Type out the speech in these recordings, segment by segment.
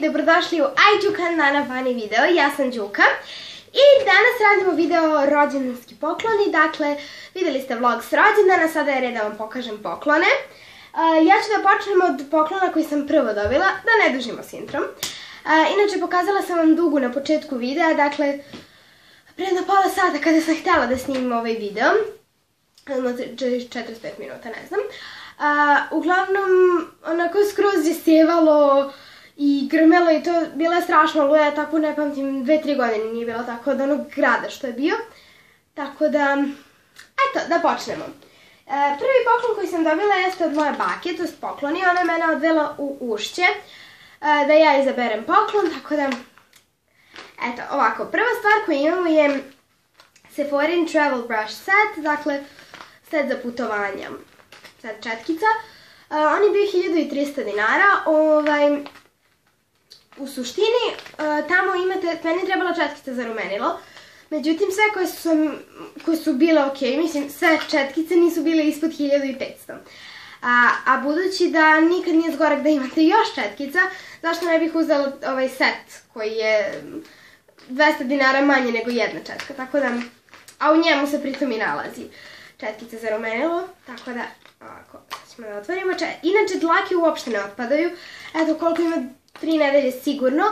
dobrodošli u iDžukan Nana Funny video, ja sam Đuka. I danas radimo video rođendanski pokloni, dakle vidjeli ste vlog s rođendana, sada je red da vam pokažem poklone. Ja ću da počnem od poklona koji sam prvo dobila, da ne dužimo s introm. Inače pokazala sam vam dugu na početku videa, dakle pre jedno pola sata kada sam htjela da snimim ovaj video, 45 minuta, ne znam. Uglavnom, onako skroz je stjevalo i grmelo i to bila je strašno oluja, tako ne pamtim, 2-3 godine nije bilo tako od onog grada što je bio. Tako da, eto, da počnemo. Prvi poklon koji sam dobila jeste od moje bake, to je poklon i ona je mene odvela u Ušće da ja izaberem poklon, tako da, eto, ovako, prva stvar koju imamo je Sephorin Travel Brush Set, dakle, set za putovanja. Sad četkica. On je bio 1300 dinara. U suštini, tamo imate, meni je trebala četkica za rumenilo. Međutim, sve koje su bile ok, mislim, sve četkice nisu bile ispod 1500. A budući da nikad nije zgorek da imate još četkica, zašto ne bih uzela ovaj set koji je 200 dinara manje nego jedna četka, tako da, a u njemu se pritom i nalazi četkice za rumenilo, tako da, ovako, ćemo da otvorimo. Inače, dlake uopšte ne otpadaju, eto koliko ima 3 nedelje sigurno,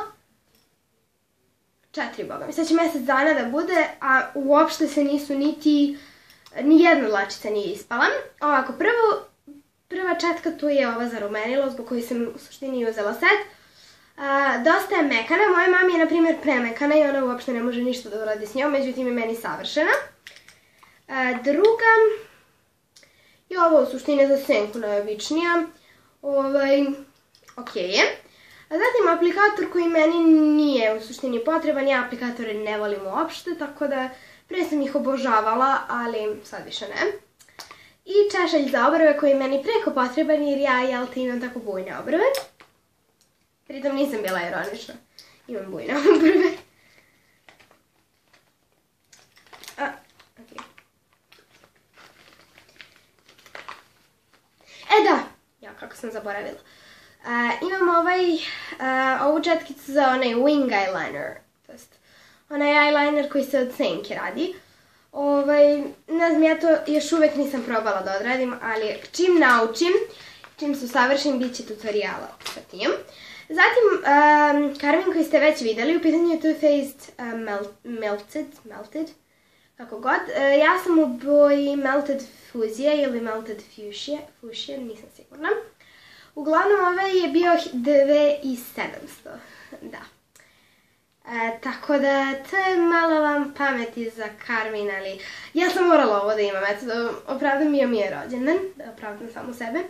4 boga mi, sad će mjesec dana da bude, a uopšte se nisu ni jedna dlačica nije ispala. Ovako, prva četka tu je ova za rumenilo, zbog koju sam u suštini uzela set. Dosta je mekana, moja mami je na primjer premekana i ona uopšte ne može ništa da uradi s njom, međutim je meni savršena. Druga je ovo u suštini za senku najobičnija, ok je. Zatim aplikator koji meni nije u suštini potreban, ja aplikatore ne volim uopšte, tako da pre sam ih obožavala, ali sad više ne. I češalj za obrve koji je meni preko potreban jer ja, jel te, imam tako bujne obrve. Pritom nisam bila ironična, imam bujne obrve. Da, ja kako sam zaboravila. Imam ovu četkicu za onaj wing eyeliner, to jest onaj eyeliner koji se od senke radi. Ne znam, ja to još uvek nisam probala da odradim, ali čim naučim, čim se usavršim, bit će tutoriala sa tim. Zatim, karmin koji ste već videli, u pitanju je Too Faced Melted, kako god. Ja sam u boji Melted Fuchsia ili Melted Fuchsia, nisam sigurna. Uglavnom, ovaj je bio 2700, da. Tako da, to je malo vam pameti za karmin, ali ja sam morala ovo da imam, eto, da opravdam mi je rođendan, da opravdam samo sebe.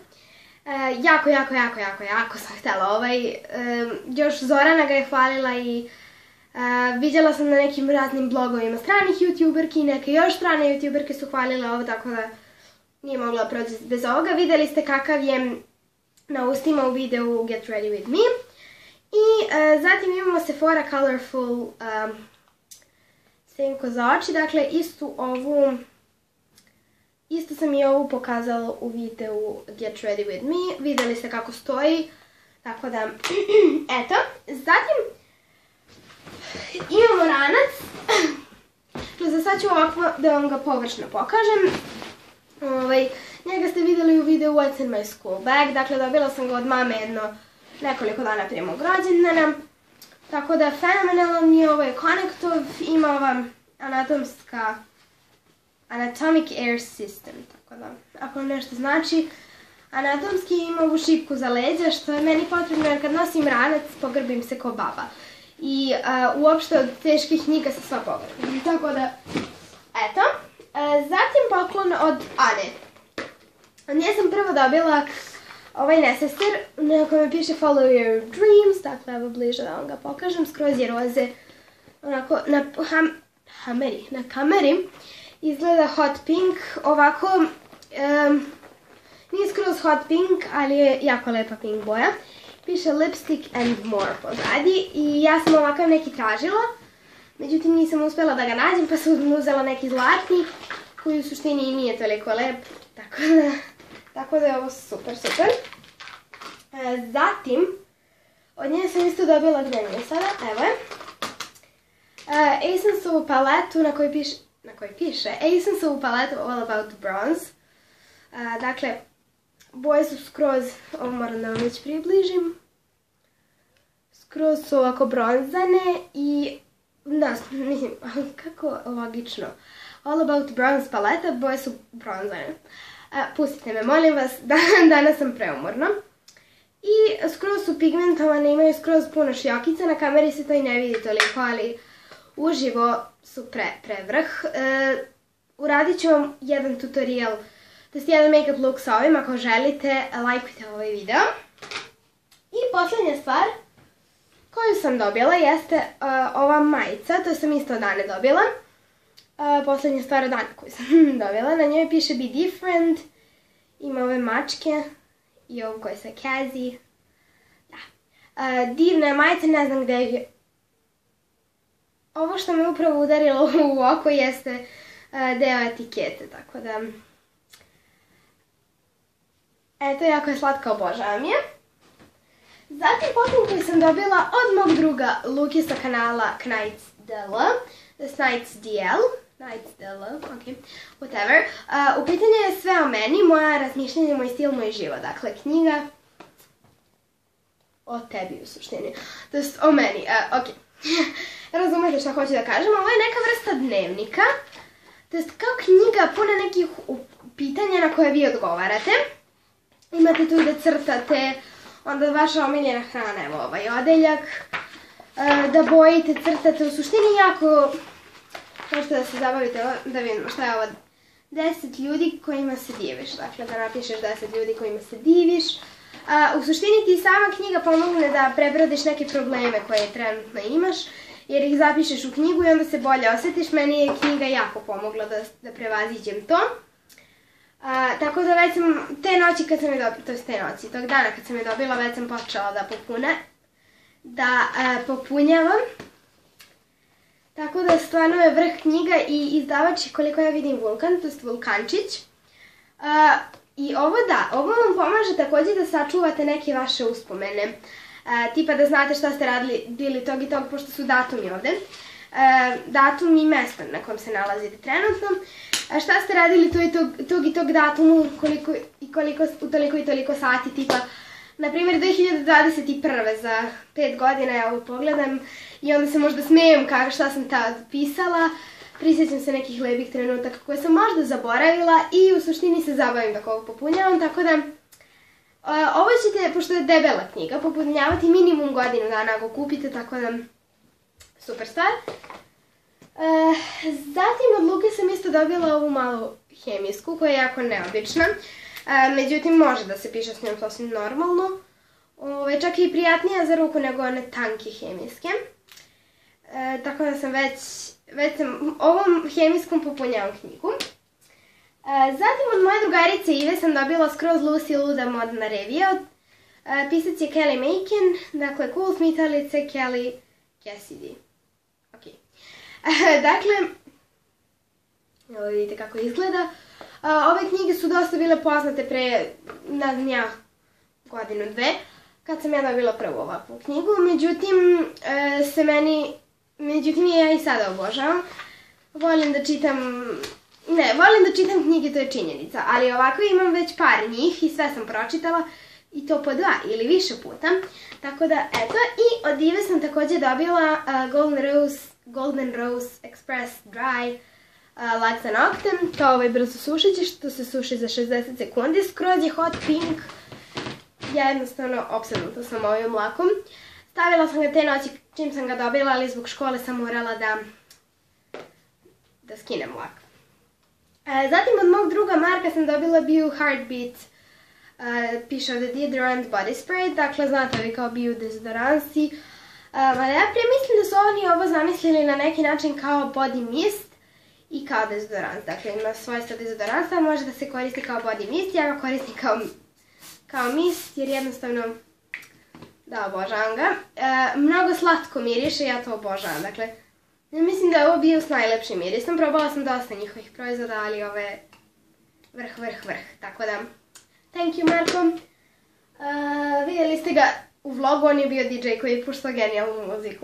Jako sam htjela još Zorana ga je hvalila i vidjela sam na nekim raznim blogovima stranih youtuberki, neke još strane youtuberke su hvalile ovo, tako da nije mogla proći bez ovoga. Vidjeli ste kakav je na ustima u videu Get Ready With Me. I zatim imamo Sephora Colorful senko za oči, dakle isto sam i ovu pokazala u videu Get Ready With Me, vidjeli ste kako stoji, tako da, eto. Zatim imamo ranac, za sad ću ovako da vam ga površno pokažem. Njega ste vidjeli u videu What's in my school bag, dakle dobila sam ga od mame nekoliko dana prije mog rođendana. Tako da fenomenalan je, ovo je konektov, ima ova Anatomic Air System, tako da, ako nešto znači, anatomski ima ovu šipku za leđa, što je meni potrebno jer kad nosim ranac pogrbim se ko baba. I uopšte od teških knjiga se sva pogrbim, tako da, eto. Zatim poklon od Ane. Nje sam prvo dobila ovaj nesestir, na kojem piše Follow Your Dreams, dakle evo bliže da vam ga pokažem, skroz je roze, onako na kameri izgleda hot pink, ovako nije skroz hot pink, ali je jako lepa pink boja. Piše Lipstick and More pozadi i ja sam ovakav neki tražila, međutim nisam uspjela da ga nađem pa sam uzela neki zlatni koji u suštini i nije toliko lep, tako da je ovo super. Zatim, Od nje sam isto dobila, gdje mi je sada, evo je. Essenceovu paletu na kojoj piše Essenceovu paletu All About Bronze. Dakle, boje su skroz, ovo moram da vam već približim, skroz su ovako bronzane i, da, mislim, kako logično. All About Bronze paleta, boje su bronzane. Pustite me, molim vas, danas sam preumorna. I skroz su pigmentovane, imaju skroz puno šljokica, na kameri se to i ne vidi toliko, ali uživo su prevrh. Uradit ću vam jedan tutorial, to je jedan make-up look sa ovim, ako želite, lajkujte ovaj video. I posljednja stvar koju sam dobila jeste ova majica, to sam isto od Ane dobila. Posljednja stvar od Ane koju sam dobila, na njoj piše Be Different, ima ove mačke i ovu koja se Cassie. Divna je majica, ne znam gde je. Ovo što me upravo udarilo u oko jeste deo etikete, tako da... Eto, jako je slatka, obožavam je. Zatim potom koju sam dobila od mog druga Luki sa kanala Knights DL, Knights DL, Knights DL, ok, whatever. U pitanju je sve o meni, moja razmišljenja, moj stil, moj život. Dakle, knjiga o tebi u suštini, to jest o meni, ok. Razumete šta hoću da kažem, ovo je neka vrsta dnevnika, to jest kao knjiga puna nekih pitanja na koje vi odgovarate. Imate tu da crtate, onda vaša omiljena hrana, evo ovaj odeljak, da bojite, crtate, u suštini jako, možete da se zabavite, da vidimo šta je ovo, 10 ljudi kojima se diviš, dakle da napišeš 10 ljudi kojima se diviš. U suštini ti sama knjiga pomogne da prebrodiš neke probleme koje trenutno imaš, jer ih zapišeš u knjigu i onda se bolje osjetiš. Meni je knjiga jako pomogla da prevaziđem to. Tako da već sam te noći kad sam je dobila, to je te noći, tog dana kad sam je dobila, već sam počela da popunjavam. Tako da stvarno je vrh knjiga i izdavač, koliko ja vidim, Vulkan, to je Vulkančić. I ovo vam pomaže također da sačuvate neke vaše uspomene. Tipa da znate šta ste radili, bili tog i tog, pošto su datumi ovde. Datum i mesto na kom se nalazite trenutno. Šta ste radili tog i tog datumu, u toliko i toliko sati, tipa, na primjer 2021. za 5 godina, ja ovo pogledam i onda se možda smijem šta sam tad pisala. Prisjećam se nekih lepih trenutaka koje sam možda zaboravila i u suštini se zabavim dok ovo popunjavam, tako da ovo ćete, pošto je debela knjiga, popunjavati minimum godinu dana ako kupite, tako da super stvar. Zatim od Luke sam isto dobila ovu malu hemijsku koja je jako neobična, međutim može da se piše s njom sasvim normalno, čak i prijatnija za ruku nego one tanke hemijske, tako da sam već sam ovom hemijskom popunjavam knjigu. Zatim od moje drugarice Ive sam dobila skroz Lucy luda modna revija. Pisac je Kelly Macon, dakle Cool smitalice Kelly Cassidy. Ok. Dakle, evo vidite kako izgleda. Ove knjige su dosta bile poznate pre, ne znam ja, godinu, dve, kad sam ja dobila prvu ovakvu knjigu. Međutim, ja i sada obožavam. Volim da čitam knjige, to je činjenica, ali ovako imam već par njih i sve sam pročitala i to po 2 ili više puta. Tako da, eto, i od Ive sam također dobila Golden Rose Express Dry Lak za nokte. To je ovaj brzo sušić, što se suši za 60 sekundi, skroz je hot pink. Ja jednostavno opsednuta sam ovim lakom. Stavila sam ga te noći čim sam ga dobila, ali zbog škole sam morala da skinem lak. Zatim od mog druga Marka sam dobila Bio Heartbeat, piše ovdje Deodorant Body Spray, dakle znate vi kao bio dezodoransi. Ja mislim da su oni ovo zamislili na neki način kao body mist i kao dezodorans, dakle ima svojstva dezodoransa, može da se koristi kao body mist, ja ga koristim kao mist jer jednostavno da obožavam ga. Mnogo slatko miriše, ja to obožavam, dakle ja mislim da je ovo bio s najlepšim mirisom, probala sam dosta njihovih proizvoda, ali ovo je vrh, tako da, thank you Marko. Vidjeli ste ga u vlogu, on je bio DJ koji je puštao genijalnu muziku.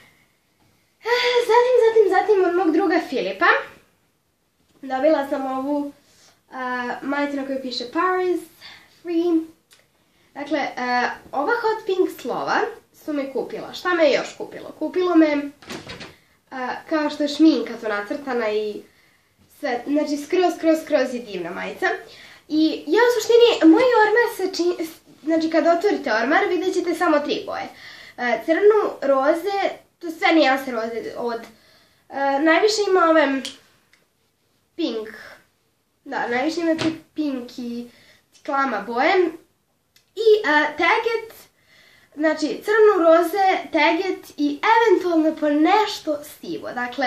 Zatim od mog druga Filipa dobila sam ovu majicu na kojoj piše Paris Free. Dakle, ova hot pink slova su me kupila. Šta me još kupilo? Kupilo me kao što je šminka tu nacrtana i sve. Znači, skroz je divna majica. I ja u suštini, moj ormar se čini, znači kad otvorite ormar vidjet ćete samo 3 boje. Crnu, roze, to sve nijanse roze od, najviše ima ove pink, da, najviše ima te pink i klama boje. I teget, znači crnu, roze, teget i eventualno po nešto sivo. Dakle,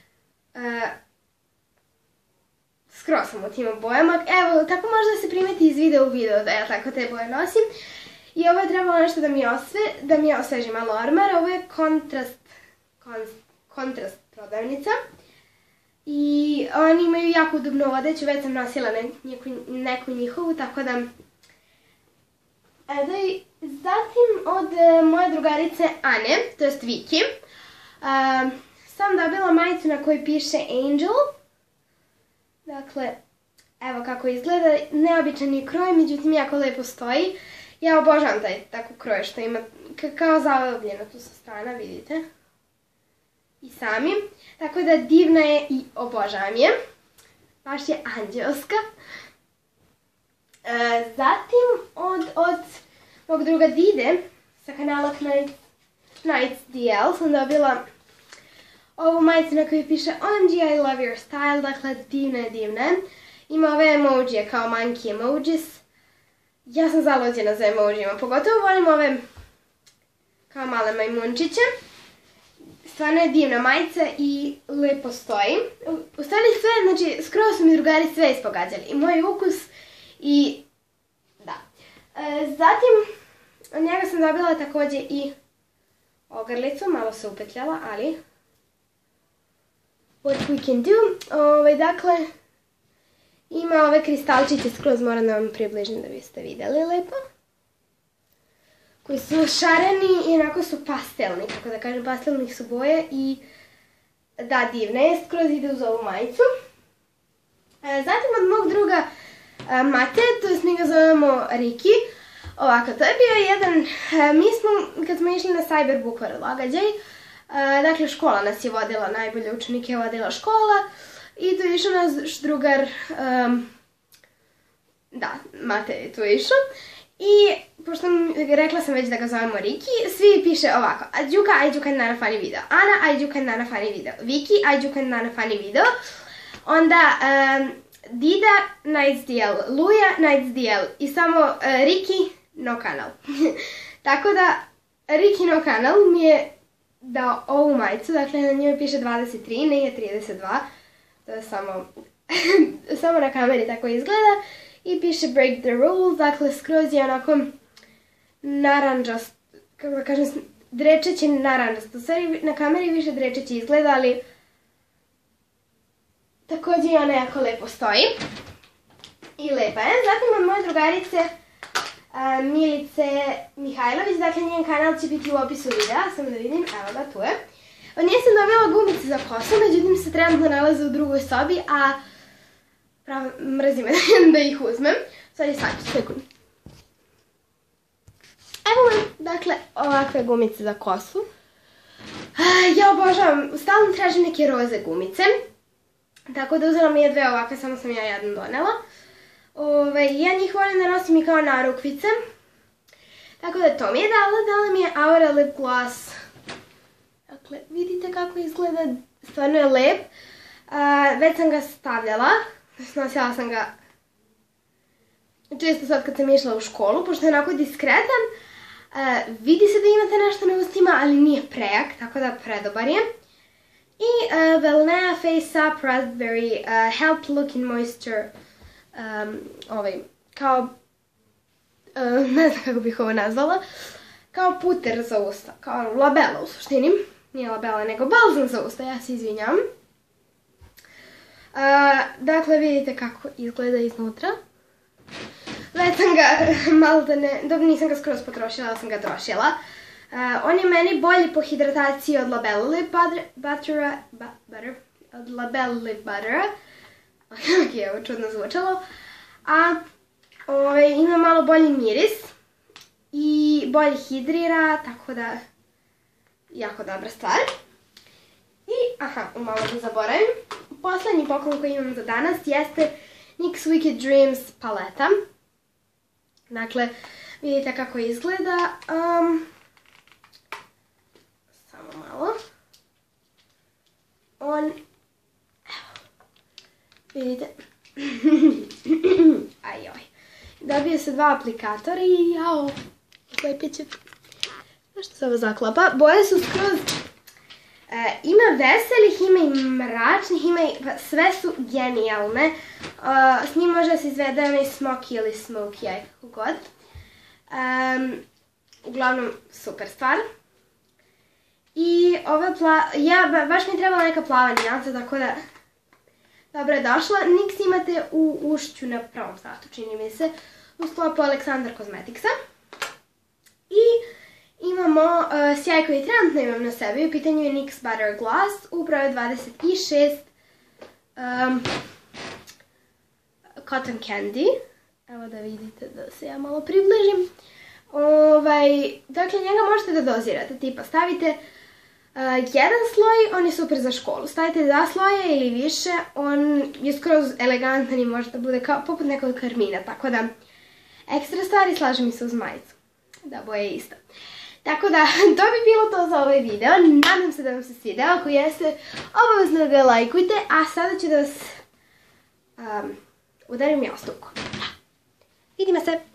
skroz sam u tim bojama. Evo, tako može da se primeti iz videa u video da ja tako te boje nosim. I ovo je trebalo nešto da mi osveži malo ormar. Ovo je kontrast prodavnica. I oni imaju jako udobnu odeću, već sam nosila neku njihovu, tako da... Zatim od moje drugarice Ane, to jest Viki, sam dobila majicu na kojoj piše Angel. Dakle, evo kako izgleda, neobičan je kroj, međutim jako lepo stoji. Ja obožavam taj tako kroj što ima kao zaobljeno tu sa strana, vidite. I sami. Tako da divna je i obožavam je. Baš je anđelska. Zatim od mog druga Dide sa kanala Nights DL sam dobila ovu majicu na kojoj piše OMG I love your style, dakle divna. Ima ove emojije kao monkey emojis. Ja sam zalođena za emojima, pogotovo volim ove kao male majmunčiće. Stvarno je divna majica i lepo stoji. U stvari sve, znači skoro su mi drugari sve ispogađali. I moj ukus i da. Zatim od njega sam dobila također i ogrlicu, malo se upetljala, ali what we can do. Dakle, ima ove kristalčiće, skroz moram da vam približim da biste vidjeli lepo. Koji su šareni i onako su pastelni, kako da kažem, pastelnih su boje i da, divne je, skroz ide uz ovu majicu. Zatim od mog druga Mate, to jest mi ga zovemo Riki. Ovako, to je bio jedan, mi smo, kad smo išli na Cyber Bukvar događaj, dakle škola nas je vodila, najbolje učenike je vodila škola i tu je išao naš drugar, da, Mate je tu išao. I, pošto rekla sam već da ga zovemo Riki, svi piše ovako, Ađuka, Ađuka na funny video, Ana, Ađuka na funny video, Viki, Ađuka na funny video, onda Dida, Nights DL, Luja, Nights DL i samo Riki, no kanal. Tako da, Riki no kanal mi je dao ovu majicu, dakle na njoj piše 23, nije 32, to je samo na kameri tako izgleda. I piše Break the Rules, dakle skroz je onako naranđast, kako da kažem, drečeći naranđast. U stvari na kameri više drečeći izgleda, ali također i ona jako lepo stoji. I lepa je. Zatim od moje drugarice Milice Mihajlović, dakle njen kanal će biti u opisu videa, samo da vidim, evo ga, tu je. Od nje sam dobila gumice za kosu, međutim se trenutno nalaze u drugoj sobi, a pravo mrzi me da ih uzmem. Sad sekund. Evo dakle, ovakve gumice za kosu. Ja obožavam, stalno tražim neke roze gumice. Tako da uzela mi je 2 ovakve, samo sam ja jednu donela. Ja njih volim da nosim i kao narukvice. Tako da to mi je dala mi je Aura Lip Gloss. Dakle, vidite kako izgleda, stvarno je lep. Već sam ga stavljala, nosila sam ga često sad kad sam išla u školu, pošto je onako diskretan. Vidi se da imate nešto na ustima, ali nije prejak, tako da predobar je. I Velnea Face Up Raspberry Help Look in Moisture, kao, ne znam kako bih ovo nazvala, kao puter za usta, kao labela u suštini. Nije labela, nego balzam za usta, ja se izvinjam. Dakle, vidite kako izgleda iznutra. Već sam ga malo da ne, dobro nisam ga skroz potrošila, ali sam ga trošila. On je meni bolji po hidrataciji od Labella Lip Buttera. Od Labella Lip Buttera. Ok, ovo čudno zvučalo. A ima malo bolji miris. I bolje hidrira, tako da jako dobra stvar. I, malo da zaboravim. Poslednji poklon koji imam za danas jeste NYX Wicked Dreams paleta. Dakle, vidite kako izgleda. Samo malo. Vidite. Ajoj. Dobije se 2 aplikatora i jao. Lepit će. Zašto se ovo zaklapa? Boje su skroz... Ima veselih, ima i mračnih, sve su genijalne. S njim može da se izvede onaj smoky ili smokey eye, kako god. Uglavnom, super stvar. I baš mi je trebala neka plava nijansa, tako da dobro je došla. NYX imate u Ušću na prvom satu, čini mi se, u sklopu Aleksandar Cosmeticsa. I imamo sjaj koji trenutno imam na sebi, u pitanju je NYX Butter Gloss u broju 26 Cotton Candy. Evo da vidite da se ja malo približim. Dakle, njega možete da dozirate, tipa stavite jedan sloj, on je super za školu. Stavite 2 sloja ili više, on je skroz elegantan i može da bude poput nekog karmina, tako da ekstra stvari slaže mi se uz majicu. Da, boje je ista. Tako da, to bi bilo to za ovaj video. Nadam se da vam se svideo. Ako jeste, obavezno ga lajkujte. A sada ću da vas udarim jastukom. Vidimo se!